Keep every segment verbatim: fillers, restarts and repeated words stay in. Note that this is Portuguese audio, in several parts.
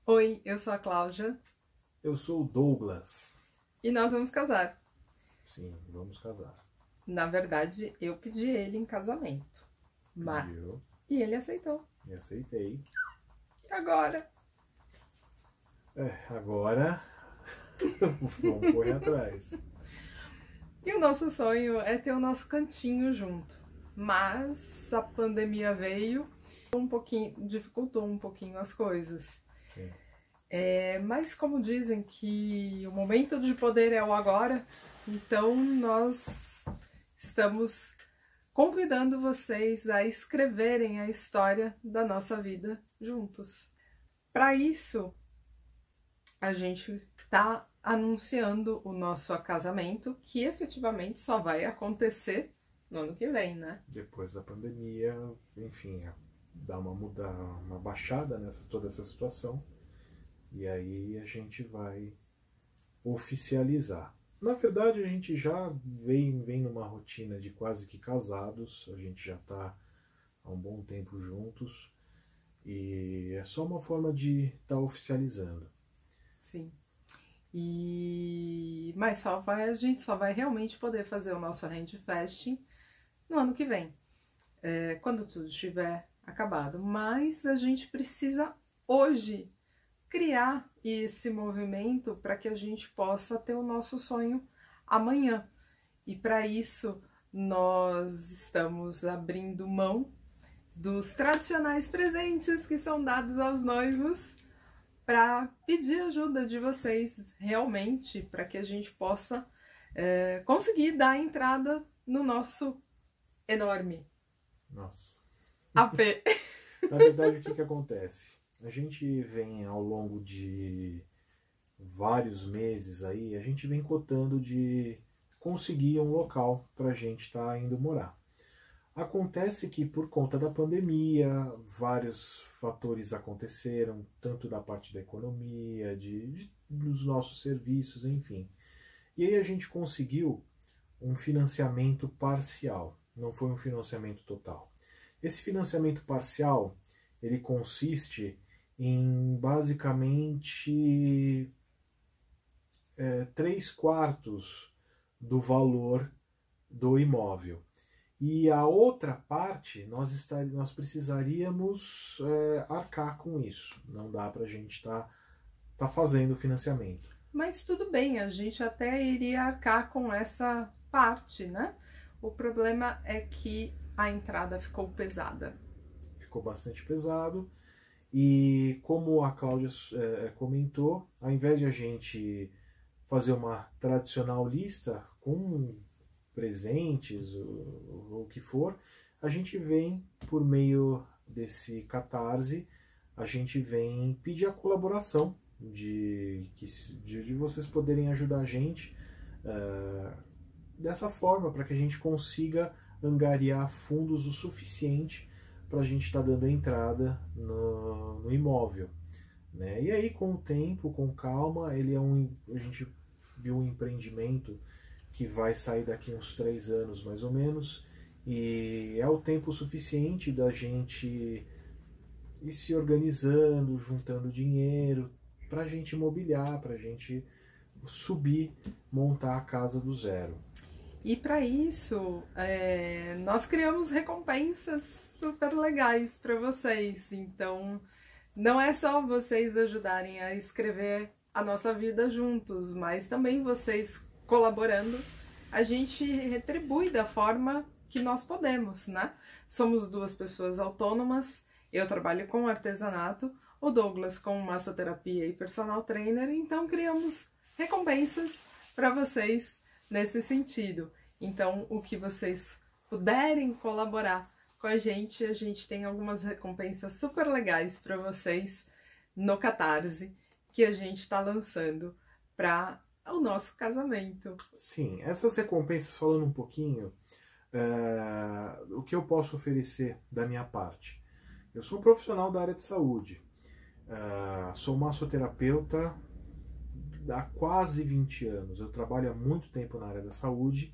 Oi, eu sou a Cláudia. Eu sou o Douglas. E nós vamos casar. Sim, vamos casar. Na verdade, eu pedi ele em casamento. Mas... Pediu. E ele aceitou. E aceitei. E agora? É, agora vamos correr atrás. E o nosso sonho é ter o nosso cantinho junto. Mas a pandemia veio, um pouquinho, dificultou um pouquinho as coisas. Sim. É, mas como dizem que o momento de poder é o agora, então nós estamos convidando vocês a escreverem a história da nossa vida juntos. Para isso, a gente está anunciando o nosso casamento, que efetivamente só vai acontecer no ano que vem, né? Depois da pandemia, enfim, dá uma muda, uma baixada nessa toda essa situação. E aí a gente vai oficializar. Na verdade, a gente já vem, vem numa rotina de quase que casados, a gente já está há um bom tempo juntos, e é só uma forma de estar tá oficializando. Sim. E... Mas só vai, a gente só vai realmente poder fazer o nosso handfest no ano que vem, é, quando tudo estiver acabado. Mas a gente precisa hoje criar esse movimento para que a gente possa ter o nosso sonho amanhã. E para isso nós estamos abrindo mão dos tradicionais presentes que são dados aos noivos para pedir ajuda de vocês realmente para que a gente possa é, conseguir dar a entrada no nosso enorme Nossa. A P. Na verdade, o que, que acontece? A gente vem ao longo de vários meses aí, a gente vem cotando de conseguir um local para a gente estar tá indo morar. Acontece que por conta da pandemia, vários fatores aconteceram, tanto da parte da economia, de, de, dos nossos serviços, enfim. E aí a gente conseguiu um financiamento parcial, não foi um financiamento total. Esse financiamento parcial, ele consiste em basicamente é, três quartos do valor do imóvel. E a outra parte, nós, estar, nós precisaríamos é, arcar com isso. Não dá para a gente estar tá, tá fazendo o financiamento. Mas tudo bem, a gente até iria arcar com essa parte, né? O problema é que a entrada ficou pesada. Ficou bastante pesado. E como a Cláudia é, comentou, ao invés de a gente fazer uma tradicional lista com presentes, ou o que for, a gente vem, por meio desse Catarse, a gente vem pedir a colaboração de, de, de vocês poderem ajudar a gente uh, dessa forma, para que a gente consiga angariar fundos o suficiente para a gente estar tá dando entrada no, no imóvel, né? E aí, com o tempo, com calma, ele é um, a gente viu um empreendimento que vai sair daqui uns três anos mais ou menos, e é o tempo suficiente da gente ir se organizando, juntando dinheiro para a gente imobiliar, para a gente subir, montar a casa do zero. E para isso, é, nós criamos recompensas super legais para vocês. Então, não é só vocês ajudarem a escrever a nossa vida juntos, mas também vocês colaborando, a gente retribui da forma que nós podemos, né? Somos duas pessoas autônomas, eu trabalho com artesanato, o Douglas com massoterapia e personal trainer, então criamos recompensas para vocês nesse sentido. Então, o que vocês puderem colaborar com a gente, a gente tem algumas recompensas super legais para vocês no Catarse, que a gente está lançando para o nosso casamento. Sim, essas recompensas, falando um pouquinho, é, o que eu posso oferecer da minha parte. Eu sou um profissional da área de saúde, é, sou massoterapeuta há quase vinte anos, eu trabalho há muito tempo na área da saúde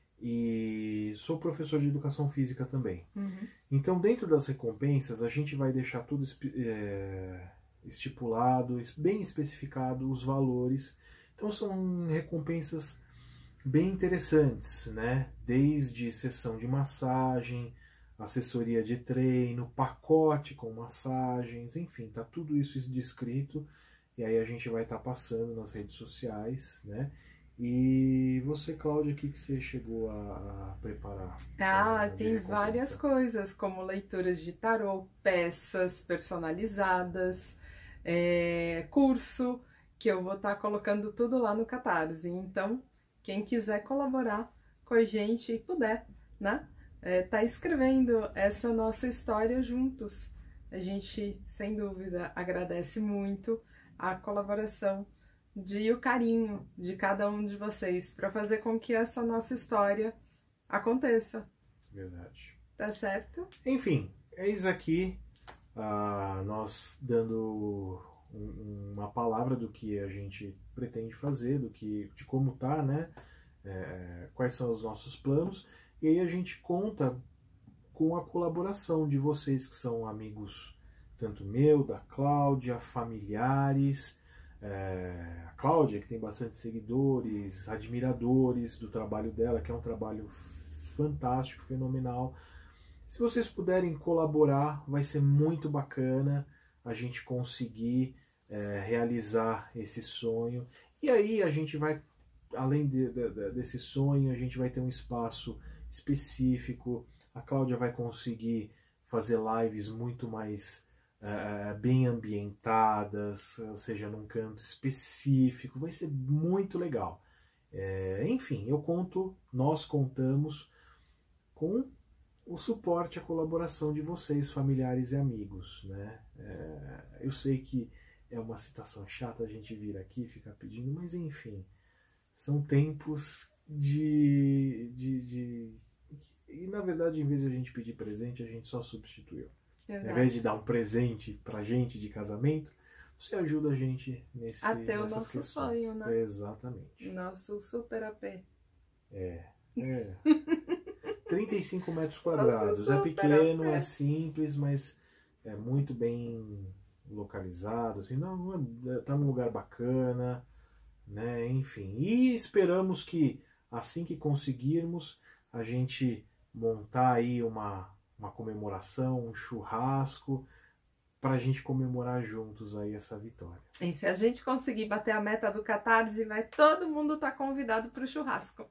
e sou professor de educação física também. Uhum. Então, dentro das recompensas, a gente vai deixar tudo é, estipulado, bem especificado os valores. Então são recompensas bem interessantes, né? Desde sessão de massagem, assessoria de treino, pacote com massagens, enfim, tá tudo isso descrito. E aí a gente vai estar tá passando nas redes sociais, né? E você, Cláudia, o que, que você chegou a, a preparar? Ah, tem várias coisas, como leituras de tarô, peças personalizadas, é, curso, que eu vou estar tá colocando tudo lá no Catarse. Então, quem quiser colaborar com a gente e puder, né? É, tá escrevendo essa nossa história juntos. A gente, sem dúvida, agradece muito a colaboração de o carinho de cada um de vocês para fazer com que essa nossa história aconteça. Verdade. Tá certo? Enfim, eis aqui uh, nós dando um, uma palavra do que a gente pretende fazer, do que, de como tá, né? É, quais são os nossos planos. E aí a gente conta com a colaboração de vocês que são amigos, tanto meu, da Cláudia, familiares. É, a Cláudia, que tem bastante seguidores, admiradores do trabalho dela, que é um trabalho fantástico, fenomenal. Se vocês puderem colaborar, vai ser muito bacana a gente conseguir é, realizar esse sonho. E aí a gente vai, além de, de, desse sonho, a gente vai ter um espaço específico. A Cláudia vai conseguir fazer lives muito mais Uh, bem ambientadas, ou seja, num canto específico, vai ser muito legal. É, enfim, eu conto, nós contamos com o suporte, a colaboração de vocês, familiares e amigos, né? É, eu sei que é uma situação chata a gente vir aqui e ficar pedindo, mas enfim, são tempos de, de, de... E na verdade, em vez de a gente pedir presente, a gente só substituiu. Exato. Ao invés de dar um presente pra gente de casamento, você ajuda a gente nesse até o nosso questões. sonho, né? Exatamente. Nosso super A P. É. é. trinta e cinco metros quadrados. É pequeno, é simples, mas é muito bem localizado. Assim, não, não é, tá num lugar bacana, né? Enfim. E esperamos que assim que conseguirmos, a gente montar aí uma uma comemoração, um churrasco, para a gente comemorar juntos aí essa vitória. E se a gente conseguir bater a meta do Catarse, vai todo mundo estar tá convidado para o churrasco.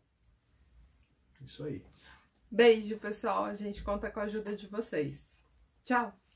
Isso aí. Beijo, pessoal. A gente conta com a ajuda de vocês. Tchau!